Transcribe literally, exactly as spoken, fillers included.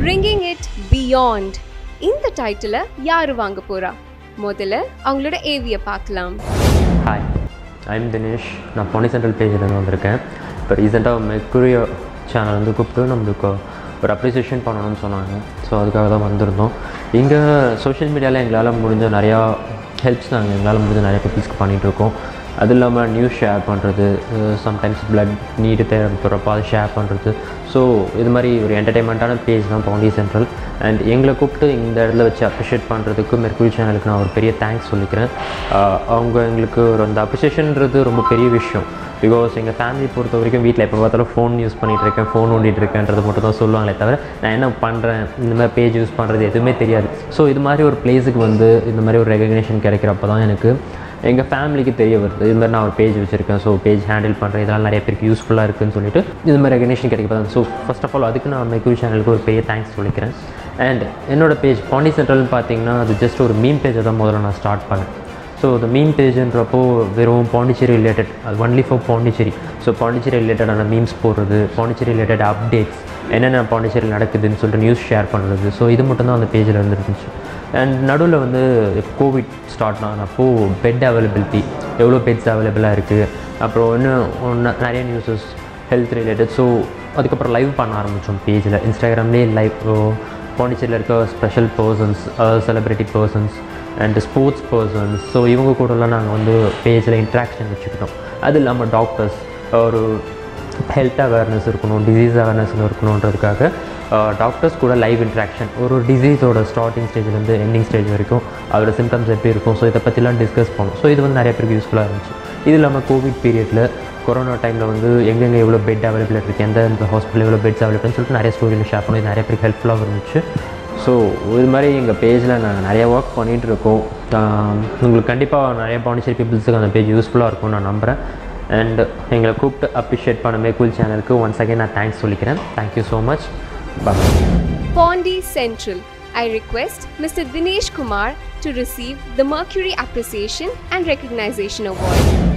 bringing it beyond. இந்த டைட்டிலை யாரு வாங்க போறா? முதல்ல அவங்களோட ஏவியை பார்க்கலாம். Hi, I'm Dinesh. நான் பாண்டி சென்ட்ரல் பேஜ்லேருந்து வந்திருக்கேன். இப்போ ரீசெண்டாக மெர்க்குரி சேனல் வந்து கூப்பிட்டு நம்மளுக்கு ஒரு அப்ரிசியேஷன் பண்ணணும்னு சொன்னாங்க. ஸோ அதுக்காக தான் வந்திருந்தோம். இங்கே சோஷியல் மீடியாவில் எங்களால் முடிஞ்ச நிறையா ஹெல்ப்ஸ் நாங்கள் எங்களால் முடிஞ்ச நிறைய பீப்புள்ஸ்க்கு பண்ணிகிட்ருக்கோம். அது இல்லாமல் நியூஸ் ஷேர் பண்ணுறது, சம்டைம்ஸ் பிளட் நீடு தேவைப்படுறப்போ அதை ஷேர் பண்ணுறது. ஸோ இது மாதிரி ஒரு என்டர்டெயின்மெண்ட்டான பேஜ் தான் பாண்டி சென்ட்ரல். அண்ட் எங்களை கூப்பிட்டு இந்த இடத்துல வச்சு அப்ரிஷியேட் பண்ணுறதுக்கு மெர்க்குரி சேனலுக்கு நான் ஒரு பெரிய தேங்க்ஸ் சொல்லிக்கிறேன். அவங்க எங்களுக்கு ஒரு அந்த அப்ரிஷியேஷன்றது ரொம்ப பெரிய விஷயம். பிகாஸ் எங்கள் ஃபேமிலி பொறுத்த வரைக்கும் வீட்டில் எப்போ பார்த்தாலும் ஃபோன் யூஸ் பண்ணிகிட்ருக்கேன், ஃபோன் ஓடிட்டுருக்கேன்றது மட்டும் தான் சொல்லுவாங்களே தவிர நான் என்ன பண்ணுறேன், இந்த மாதிரி பேஜ் யூஸ் பண்ணுறது எதுவுமே தெரியாது. ஸோ இது மாதிரி ஒரு பிளேஸுக்கு வந்து இந்த மாதிரி ஒரு ரெகக்னேஷன் கிடைக்கிறப்ப தான் எனக்கு எங்கள் ஃபேமிலிக்கு தெரிய வருது. இது மாதிரி நான் ஒரு பேஜ் வச்சுருக்கேன், ஸோ பேஜ் ஹேண்டில் பண்ணுறேன், இதெல்லாம் நிறைய பேருக்கு யூஸ்ஃபுல்லாக இருக்குதுன்னு சொல்லிட்டு இது மாதிரி ரெகக்னேஷன் கிடைக்கப்பதான். ஸோ ஃபர்ஸ்ட் ஆஃப் ஆல் அதுக்கு நான் மெர்க்குரி சேனலுக்கு ஒரு பெரிய தேங்க்ஸ் சொல்லிக்கிறேன். அண்ட் என்னோடய பேஜ் பாண்டி சென்ட்ரல்னு பார்த்தீங்கன்னா அது ஜஸ்ட் ஒரு மீம் பேஜை தான் முதல்ல நான் ஸ்டார்ட் பண்ணேன். ஸோ இந்த மீம் பேஜுன்றப்போ வெறும் பாண்டிச்சேரி ரிலேட்டட், அது only for Pondicherry. So Pondicherry ரிலேட்டடான மீம்ஸ் போடுறது, பாண்டிச்சேரி ரிலேட்டட் அப்டேட்ஸ், என்னென்ன பாண்டிச்சேரியில் நடக்குதுன்னு சொல்லிட்டு நியூஸ் ஷேர் பண்ணுறது. ஸோ இது மட்டும் தான் அந்த பேஜில் இருந்துருந்துச்சு. அண்ட் நடுவில் வந்து கோவிட் ஸ்டார்ட் ஆனப்போ பெட் அவைலபிலிட்டி, எவ்வளோ பெட்ஸ் அவைலபிளாக இருக்குது, அப்புறம் இன்னும் நிறைய நியூஸஸ் ஹெல்த் ரிலேட்டட். ஸோ அதுக்கப்புறம் லைவ் பண்ண ஆரம்பித்தோம் பேஜில், இன்ஸ்டாகிராம்லேயே லைவ். பாண்டிச்சேரியில் இருக்க special persons, celebrity persons and sports persons, so இவங்க கூடலாம் நாங்கள் வந்து பேஜில் இன்ட்ராக்ஷன் வச்சுக்கிட்டோம். அது இல்லாமல் டாக்டர்ஸ், ஒரு ஹெல்த் அவேர்னஸ் இருக்கணும், டிசீஸ் அவேர்னஸ் இருக்கணுன்றதுக்காக டாக்டர்ஸ் கூட லைவ் இன்ட்ராக்ஷன், ஒரு டிசீஸோட ஸ்டார்டிங் ஸ்டேஜ்லேருந்து எண்டிங் ஸ்டேஜ் வரைக்கும் அதோட சிம்டம்ஸ் எப்படி இருக்கும், ஸோ இதை பற்றிலாம் டிஸ்கஸ் பண்ணோம். ஸோ இது வந்து நிறைய பேருக்கு யூஸ்ஃபுல்லாக இருந்துச்சு. இது இல்லாமல் கோவிட் பீரியடில், கொரோனா டைமில் வந்து எங்கெங்கே எவ்வளோ பெட் அவைலபிள் இருக்குது, எந்த ஹாஸ்பிட்டல் எவ்வளோ பெட்ஸ் அவைலபிள்னு சொல்லிட்டு நிறைய ஸ்டோரியில் ஷேர் பண்ணி நிறைய பேருக்கு ஹெல்ப்ஃபுல்லாக இருந்துச்சு. ஸோ இது மாதிரி எங்கள் பேஜில் நாங்கள் நிறைய ஒர்க் பண்ணிகிட்டு இருக்கோம். உங்களுக்கு கண்டிப்பாக நிறைய பாண்டிச்சேரி பீப்புள்ஸுக்கு அந்த பேஜ் யூஸ்ஃபுல்லாக இருக்கும்னு நான் நம்புகிறேன். அண்ட் எங்களை கூப்பிட்டு அப்ரிஷியேட் பண்ண மெர்க்குரி சேனலுக்கு ஒன்ஸ் அகேன் நான் தேங்க்ஸ் சொல்லிக்கிறேன். Thank you so much. Bye. Pondi Central. I request Mister Dinesh Kumar to receive the Mercury Appreciation and Recognition Award.